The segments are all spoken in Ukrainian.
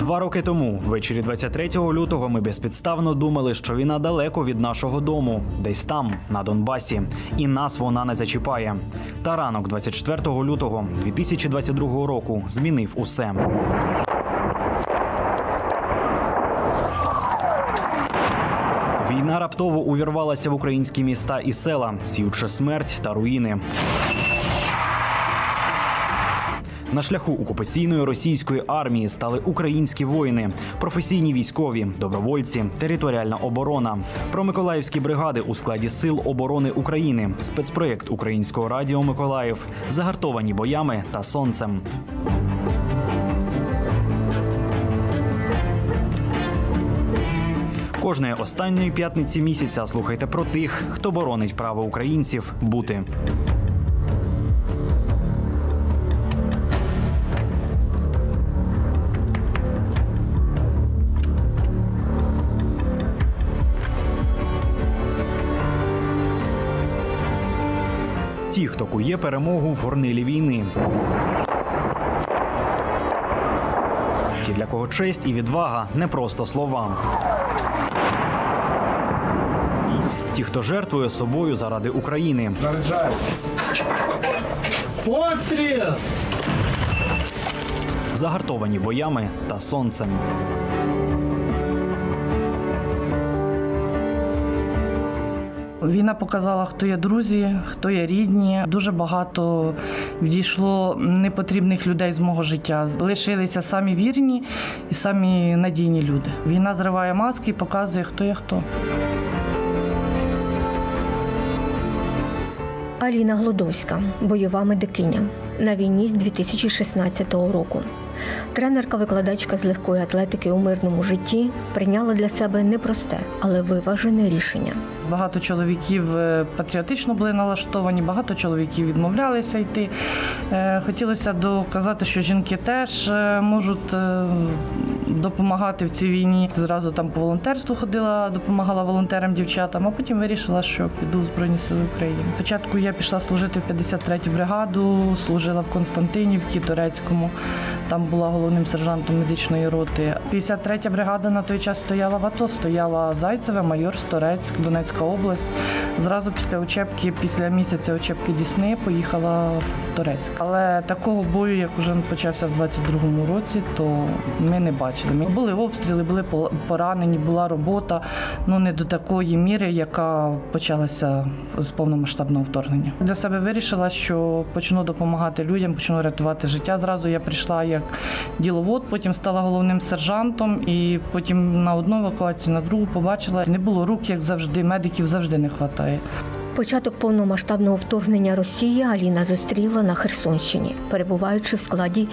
2 роки тому, ввечері 23 лютого, ми безпідставно думали, що війна далеко від нашого дому, десь там, на Донбасі, і нас вона не зачіпає. Та ранок 24 лютого 2022 року змінив усе. Війна раптово увірвалася в українські міста і села, сіючи смерть та руїни. На шляху окупаційної російської армії стали українські воїни, професійні військові, добровольці, територіальна оборона. Про миколаївські бригади у складі Сил оборони України, спецпроєкт Українського радіо «Миколаїв», загартовані боями та сонцем. Кожної останньої п'ятниці місяця слухайте про тих, хто боронить право українців бути. Ті, хто кує перемогу в горнилі війни. Ті, для кого честь і відвага – не просто слова. Ті, хто жертвує собою заради України. Постріл! Загартовані боями та сонцем. Війна показала, хто є друзі, хто є рідні. Дуже багато відійшло непотрібних людей з мого життя. Лишилися самі вірні і самі надійні люди. Війна зриває маски і показує, хто є хто. Аліна Глодовська, бойова медикиня. На війні з 2016 року. Тренерка-викладачка з легкої атлетики у мирному житті прийняла для себе непросте, але виважене рішення. Багато чоловіків патріотично були налаштовані, багато чоловіків відмовлялися йти. Хотілося доказати, що жінки теж можуть допомагати в цій війні. Зразу там по волонтерству ходила, допомагала волонтерам, дівчатам, а потім вирішила, що піду в Збройні Сили України. Спочатку я пішла служити в 53-ю бригаду, служила в Константинівці, Торецькому. Там була головним сержантом медичної роти. 53-я бригада на той час стояла в АТО, стояла Зайцеве, Майор, Сторецьк, Донецька область. Зразу після учебки, після місяця учебки Дісни, поїхала в Торецьк. Але такого бою, як вже почався в 22-му році, то ми не бачили. Були обстріли, були поранені, була робота, але не до такої міри, яка почалася з повномасштабного вторгнення. Для себе вирішила, що почну допомагати людям, почну рятувати життя. Зразу я прийшла як діловод, потім стала головним сержантом і потім на одну евакуацію, на другу побачила. Не було рук, як завжди, медиків завжди не вистачає. Початок повномасштабного вторгнення Росії Аліна зустріла на Херсонщині, перебуваючи в складі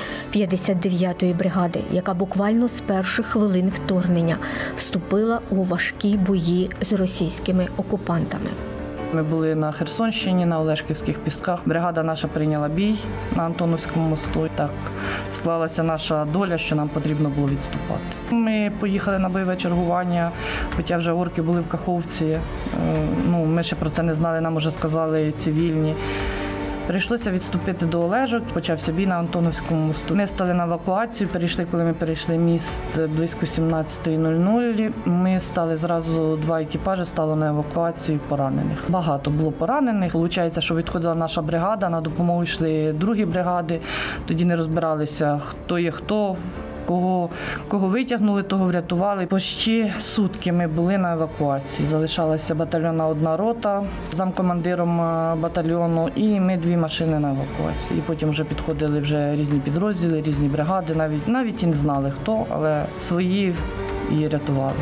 59-ї бригади, яка буквально з перших хвилин вторгнення вступила у важкі бої з російськими окупантами. Ми були на Херсонщині, на Олешківських пісках. Бригада наша прийняла бій на Антоновському мосту. Так склалася наша доля, що нам потрібно було відступати. Ми поїхали на бойове чергування, хоча вже орки були в Каховці. Ми ще про це не знали, нам вже сказали цивільні. Прийшлося відступити до Олежок, почався бій на Антоновському мосту. Ми стали на евакуацію, коли ми перейшли міст близько 17:00. Ми стали зразу, 2 екіпажі стало на евакуацію поранених. Багато було поранених. Получається, що відходила наша бригада, на допомогу йшли другі бригади. Тоді не розбиралися, хто є хто. Кого витягнули, того врятували. Почти сутки ми були на евакуації. Залишалася батальйонна 1 рота замкомандиром батальйону і ми 2 машини на евакуації. І потім вже підходили різні підрозділи, різні бригади. Навіть і не знали хто, але свої її рятували.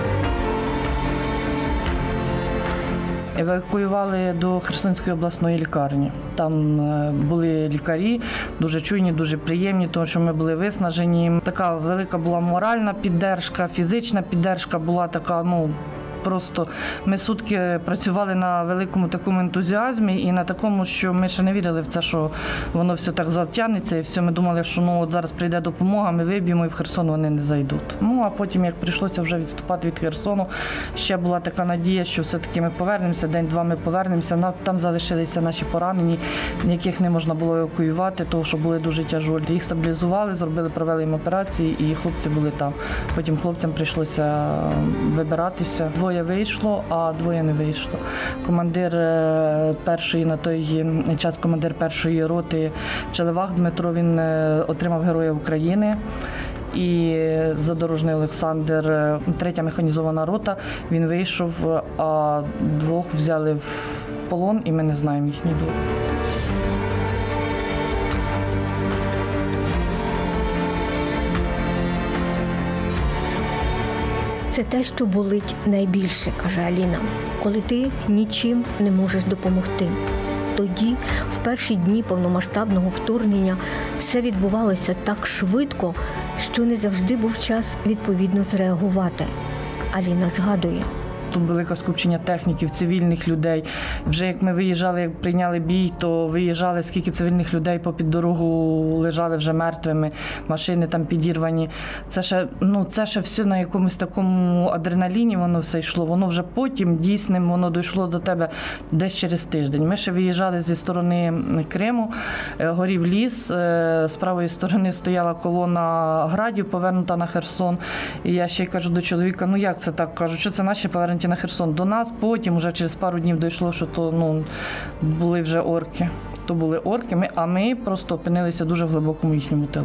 Евакуювали до Херсонської обласної лікарні. Там були лікарі, дуже чуйні, дуже приємні, тому що ми були виснажені. Така велика була моральна підтримка, фізична підтримка була така, просто ми сутки працювали на великому такому ентузіазмі і на такому, що ми ще не вірили в це, що воно все так затягнеться і все. Ми думали, що от зараз прийде допомога, ми виб'ємо і в Херсон вони не зайдуть. А потім, як прийшлося вже відступати від Херсону, ще була така надія, що все-таки ми повернемося, день-два ми повернемося. Там залишилися наші поранені, яких не можна було евакуювати, тому що були дуже тяжолі. Їх стабілізували, провели їм операції, і хлопці були там. Потім хлопцям прийшлося вибиратися. 2 вийшло, а 2 не вийшло. Командир першої, на той час командир першої роти Челевах Дмитро, він отримав Героя України. І Задорожний Олександр, 3-я механізована рота, він вийшов, а 2 взяли в полон, і ми не знаємо їхній долі. Це те, що болить найбільше, каже Аліна, коли ти нічим не можеш допомогти. Тоді, в перші дні повномасштабного вторгнення, все відбувалося так швидко, що не завжди був час відповідно зреагувати. Аліна згадує. Тут велике скупчення техніків, цивільних людей. Вже як ми виїжджали, як прийняли бій, то виїжджали, скільки цивільних людей попід дорогу лежали вже мертвими, машини там підірвані. Це ще все на якомусь такому адреналіні воно все йшло. Воно вже потім дійсним, воно дійшло до тебе десь через тиждень. Ми ще виїжджали зі сторони Криму, горів ліс, з правої сторони стояла колона градів, повернута на Херсон. І я ще кажу до чоловіка, як це так? Кажу, що це наші повернуті на Херсон. До нас потім, вже через пару днів дійшло, що то були вже орки. То були орки, а ми просто опинилися дуже в глибокому їхньому тилу.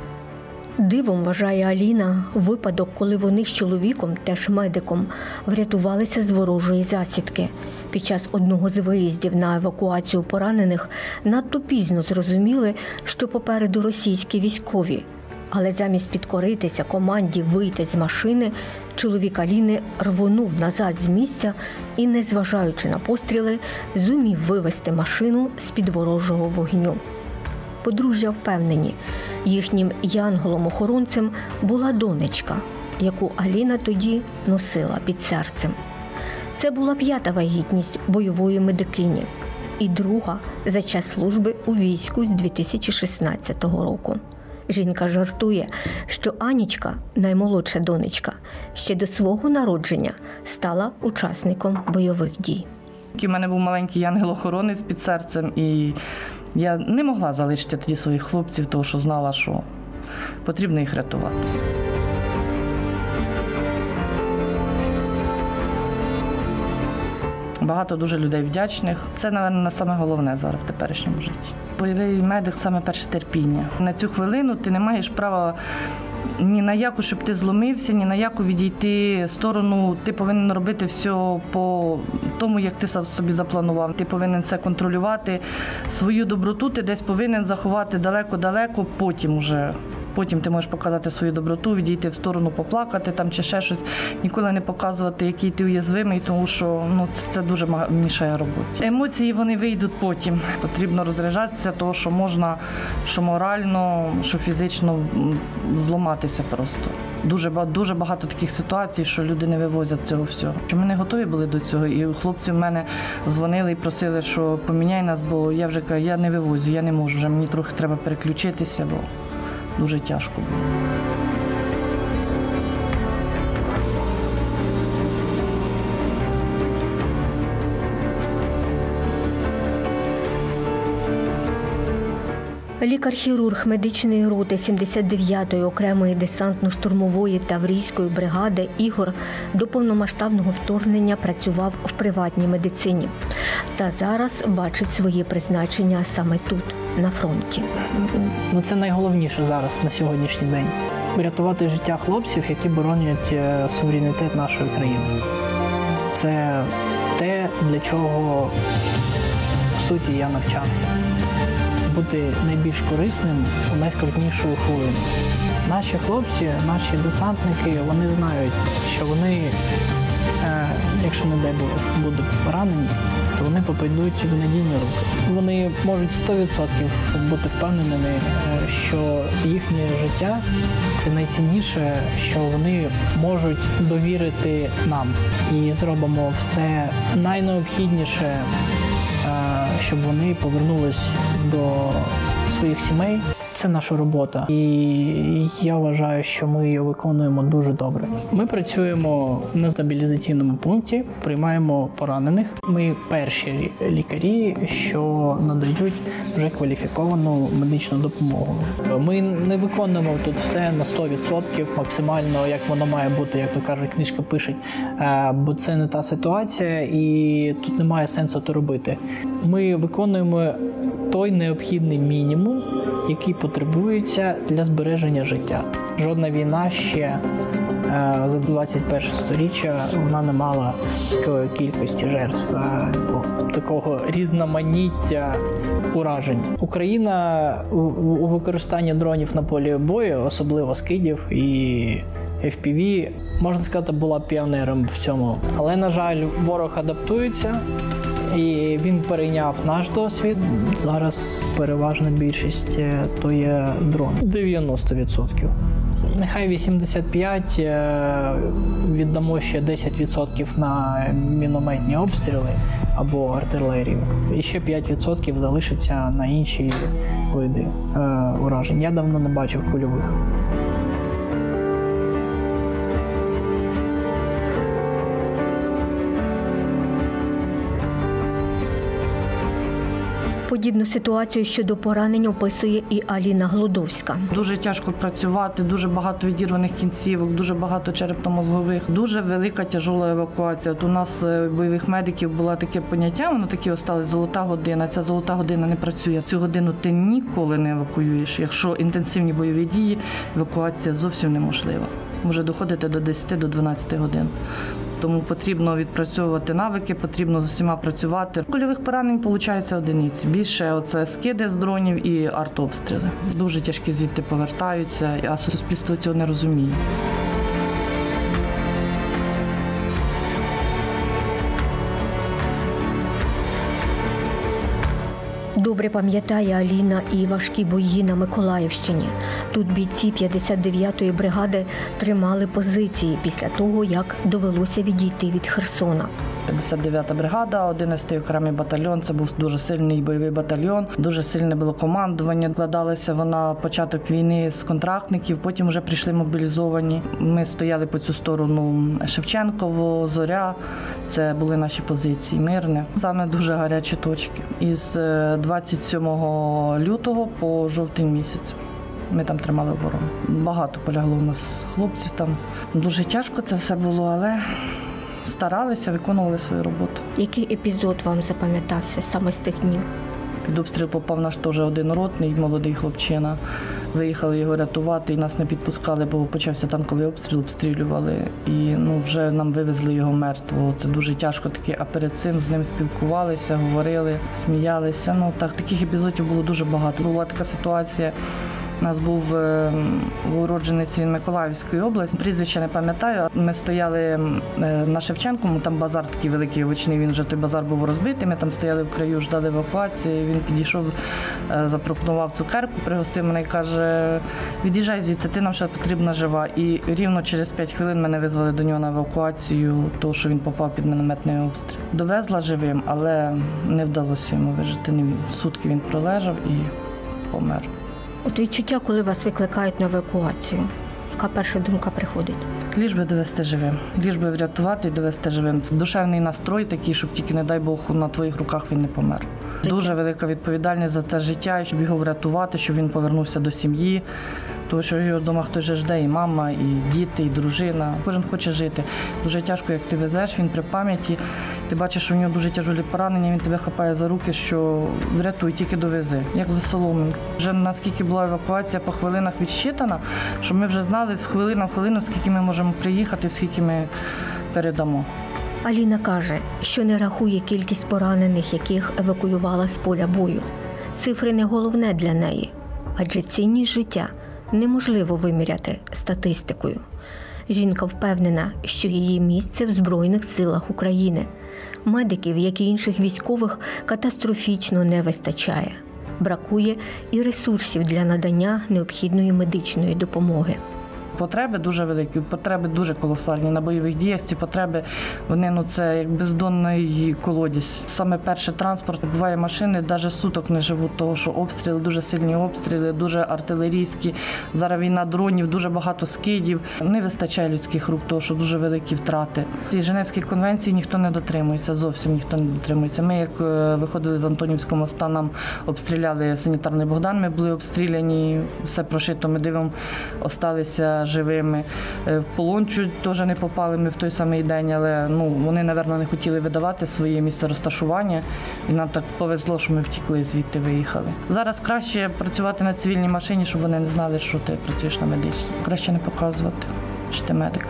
Дивом, вважає Аліна, випадок, коли вони з чоловіком, теж медиком, врятувалися з ворожої засідки. Під час одного з виїздів на евакуацію поранених надто пізно зрозуміли, що попереду російські військові. Але замість підкоритися команді вийти з машини, чоловік Аліни рвонув назад з місця і, незважаючи на постріли, зумів вивести машину з-під ворожого вогню. Подружжя впевнені, їхнім янголом-охоронцем була донечка, яку Аліна тоді носила під серцем. Це була 5-та вагітність бойової медикині і 2-га за час служби у війську з 2016 року. Жінка жартує, що Анічка, наймолодша донечка, ще до свого народження стала учасником бойових дій. У мене був маленький ангел-охоронець під серцем, і я не могла залишити тоді своїх хлопців, тому що знала, що потрібно їх рятувати. Багато дуже людей вдячних. Це, мабуть, саме головне зараз в теперішньому житті. Бойовий медик – саме перше терпіння. На цю хвилину ти не маєш права ні на яку, щоб ти зломився, ні на яку відійти сторону. Ти повинен робити все по тому, як ти собі запланував. Ти повинен все контролювати. Свою доброту ти десь повинен заховати далеко-далеко, Потім ти можеш показати свою доброту, відійти в сторону, поплакати там чи ще щось. Ніколи не показувати, який ти уязвимий, тому що це дуже мішає роботі. Емоції вони вийдуть потім. Потрібно розряджатися, того, що можна, що морально, що фізично зламатися просто. Дуже багато таких ситуацій, що люди не вивозять цього всього. Ми не готові були до цього, і хлопці в мене дзвонили і просили, що поміняй нас, бо я вже кажу, я не вивозю, я не можу, вже мені трохи треба переключитися, бо дуже тяжко було. Лікар-хірург медичної роти 79-ї окремої десантно-штурмової таврійської бригади Ігор до повномасштабного вторгнення працював в приватній медицині. Та зараз бачить своє призначення саме тут, на фронті. Це найголовніше зараз, на сьогоднішній день. Врятувати життя хлопців, які боронять суверенітет нашої країни. Це те, для чого, в суті, я навчався. Бути найбільш корисним у найскрутнішу хвилину. Наші хлопці, наші десантники, вони знають, що вони, якщо не дай Бог, будуть поранені, то вони попадуть в надійні руки. Вони можуть 100% бути впевненими, що їхнє життя – це найцінніше, що вони можуть довірити нам. І зробимо все найнеобхідніше, щоб вони повернулись до своїх сімей. Це наша робота, і я вважаю, що ми її виконуємо дуже добре. Ми працюємо на стабілізаційному пункті, приймаємо поранених. Ми перші лікарі, що надають вже кваліфіковану медичну допомогу. Ми не виконуємо тут все на 100% максимально, як воно має бути, як то кажуть, книжка пишуть, бо це не та ситуація і тут немає сенсу то робити. Ми виконуємо той необхідний мінімум, який потребується для збереження життя. Жодна війна ще за 21 сторіччя вона не мала такої кількості жертв, такого різноманіття уражень. Україна у використанні дронів на полі бою, особливо скидів і FPV, можна сказати, була піонером в цьому. Але, на жаль, ворог адаптується. І він перейняв наш досвід. Зараз переважна більшість то є дрон. 90%. Нехай 85%, віддамо ще 10% на мінометні обстріли або артилерію. І ще 5% залишиться на інші види уражень. Я давно не бачив кульових. Подібну ситуацію щодо поранень описує і Аліна Глудовська. Дуже тяжко працювати, дуже багато відірваних кінцівок, дуже багато черепно-мозгових, дуже велика тяжола евакуація. От у нас бойових медиків було таке поняття, воно таке осталось золота година. Ця золота година не працює. Цю годину ти ніколи не евакуюєш. Якщо інтенсивні бойові дії, евакуація зовсім неможлива. Може доходити до 10-12 годин. Тому потрібно відпрацьовувати навики, потрібно з усіма працювати. Кульових поранень виходить одиниці. Більше оце скиди з дронів і артобстріли. Дуже тяжкі звідти повертаються, а суспільство цього не розуміє. Добре пам'ятає Аліна і важкі бої на Миколаївщині. Тут бійці 59-ї бригади тримали позиції після того, як довелося відійти від Херсона. 59-та бригада, 11-й окремий батальйон. Це був дуже сильний бойовий батальйон, дуже сильне було командування. Вкладалася вона початок війни з контрактників, потім вже прийшли мобілізовані. Ми стояли по цю сторону Шевченково, Зоря. Це були наші позиції, Мирне. Саме дуже гарячі точки. Із 27 лютого по жовтень місяць. Ми там тримали оборону. Багато полягло у нас хлопців там. Дуже тяжко це все було, але старалися, виконували свою роботу. Який епізод вам запам'ятався саме з тих днів? Під обстріл попав наш теж один ротний, молодий хлопчина. Виїхали його рятувати і нас не підпускали, бо почався танковий обстріл, обстрілювали. І вже нам вивезли його мертвого. Це дуже тяжко таке. А перед цим з ним спілкувалися, говорили, сміялися. Таких епізодів було дуже багато. Була така ситуація. У нас був уродженець він Миколаївської області, прізвище не пам'ятаю. Ми стояли на Шевченкому, там базар такий великий, овочний, він вже той базар був розбитий. Ми там стояли в краю, ждали евакуації. Він підійшов, запропонував цукерку, пригостив мене і каже: від'їжджай звідси, ти нам ще потрібна жива. І рівно через 5 хвилин мене визвали до нього на евакуацію, тому що він попав під мінометний обстріл. Довезла живим, але не вдалося йому вижити. Сутки він пролежав і помер. От відчуття, коли вас викликають на евакуацію, яка перша думка приходить? Ліж би довести живим, ліж би врятувати і довести живим. Душевний настрой такий, щоб тільки, не дай Бог, на твоїх руках він не помер. Дуже велика відповідальність за це життя, щоб його врятувати, щоб він повернувся до сім'ї. Тому що його вдома хтось же жде, і мама, і діти, і дружина. Кожен хоче жити. Дуже тяжко, як ти везеш, він при пам'яті. Ти бачиш, що в нього дуже тяжелі поранення, він тебе хапає за руки, що врятуй, тільки довези, як за соломинку. Вже наскільки була евакуація по хвилинах відсчитана, що ми вже знали хвилина в хвилину, скільки ми можемо приїхати, скільки ми передамо. Аліна каже, що не рахує кількість поранених, яких евакуювала з поля бою. Цифри не головне для неї, адже цінність життя неможливо виміряти статистикою. Жінка впевнена, що її місце в Збройних силах України. Медиків, як і інших військових, катастрофічно не вистачає. Бракує і ресурсів для надання необхідної медичної допомоги. Потреби дуже великі, потреби дуже колосальні. На бойових діях ці потреби, вони це як бездонний колодязь. Саме перший транспорт, буває машини, навіть суток не живуть, тому що обстріли, дуже сильні обстріли, дуже артилерійські. Зараз війна дронів, дуже багато скидів. Не вистачає людських рук, тому що дуже великі втрати. Ці Женевські конвенції ніхто не дотримується, зовсім ніхто не дотримується. Ми, як виходили з Антонівського моста, нам обстріляли санітарний Богдан, ми були обстріляні, все прошито, ми дивом, осталися живими. В полон чуть теж не попали ми в той самий день, але вони, мабуть, не хотіли видавати своє місце розташування. І нам так повезло, що ми втекли, звідти виїхали. Зараз краще працювати на цивільній машині, щоб вони не знали, що ти працюєш на медичній. Краще не показувати, що ти медик.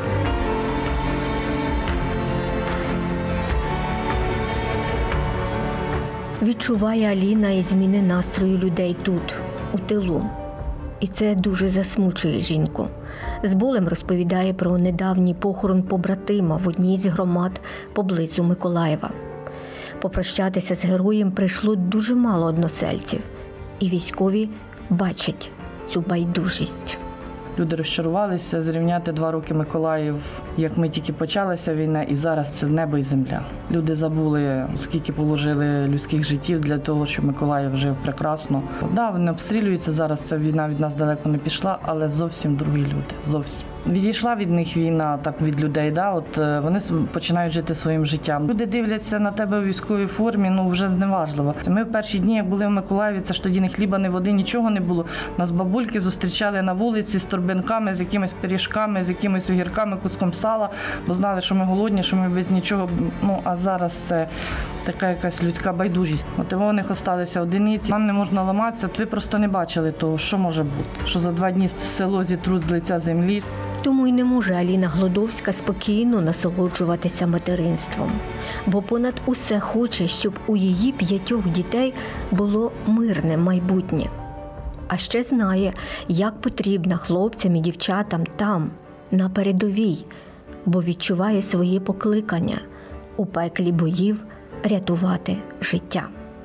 Відчуває Аліна і зміни настрою людей тут, у тилу. І це дуже засмучує жінку. З болем розповідає про недавній похорон побратима в одній з громад поблизу Миколаєва. Попрощатися з героєм прийшло дуже мало односельців. І військові бачать цю байдужість. Люди розчарувалися, зрівняти 2 роки Миколаїв, як ми тільки почалася війна, і зараз це небо і земля. Люди забули, скільки положили людських життів для того, щоб Миколаїв жив прекрасно. Да, вони обстрілюються зараз, ця війна від нас далеко не пішла, але зовсім другі люди, зовсім. Відійшла від них війна, так від людей, да? Вони починають жити своїм життям. Люди дивляться на тебе у військовій формі, вже зневажливо. Ми в перші дні, як були в Миколаєві, це ж тоді ні хліба, ні води, нічого не було. Нас бабульки зустрічали на вулиці з торбинками, з якимись пиріжками, з якимись огірками, куском сала, бо знали, що ми голодні, що ми без нічого. А зараз це така якась людська байдужість. Мотивованих осталися одиниці. Нам не можна ламатися, ви просто не бачили того, що може бути. Що за 2 дні село зітруть з лиця землі. Тому й не може Аліна Глодовська спокійно насолоджуватися материнством. Бо понад усе хоче, щоб у її 5 дітей було мирне майбутнє. А ще знає, як потрібно хлопцям і дівчатам там, на передовій, бо відчуває своє покликання у пеклі боїв рятувати життя.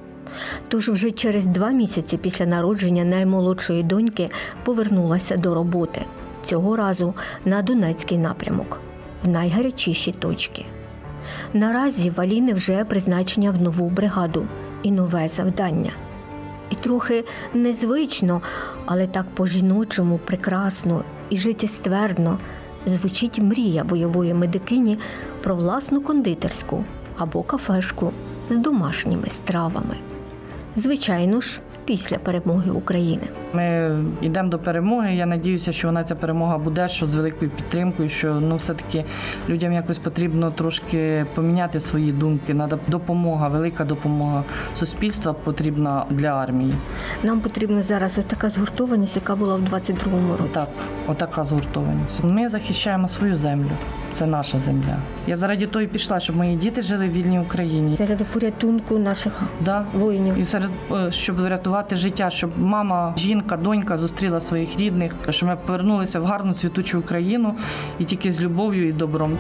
Тож вже через 2 місяці після народження наймолодшої доньки повернулася до роботи. Цього разу на Донецький напрямок, в найгарячіші точки. Наразі в Аліни вже призначення в нову бригаду і нове завдання. І трохи незвично, але так по-жіночому прекрасно і життєствердно звучить мрія бойової медикині про власну кондитерську або кафешку з домашніми стравами. Звичайно ж, після перемоги України. Ми йдемо до перемоги, я сподіваюся, що ця перемога буде, що з великою підтримкою, що все-таки людям якось потрібно трошки поміняти свої думки. Треба допомога, велика допомога суспільства потрібна для армії. Нам потрібна зараз ось така згуртованість, яка була в 22-му році. Так, отака згуртованість. Ми захищаємо свою землю. Це наша земля. Я заради того і пішла, щоб мої діти жили в вільній Україні. Заради порятунку наших воїнів. І щоб врятувати життя, щоб мама, жінка, донька зустріла своїх рідних, щоб ми повернулися в гарну цвітучу Україну і тільки з любов'ю і добром.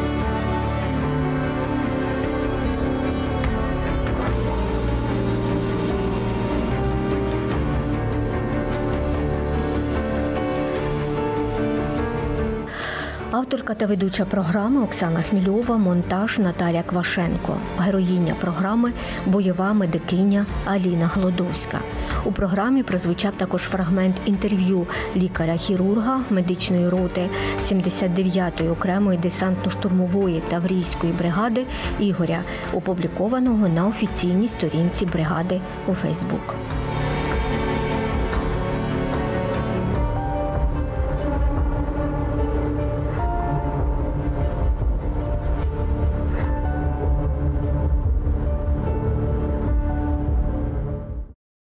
Авторка та ведуча програми Оксана Хмільова, монтаж Наталя Квашенко. Героїня програми – бойова медикиня Аліна Глодовська. У програмі прозвучав також фрагмент інтерв'ю лікаря-хірурга медичної роти 79-ї окремої десантно-штурмової Таврійської бригади Ігоря, опублікованого на офіційній сторінці бригади у Фейсбук.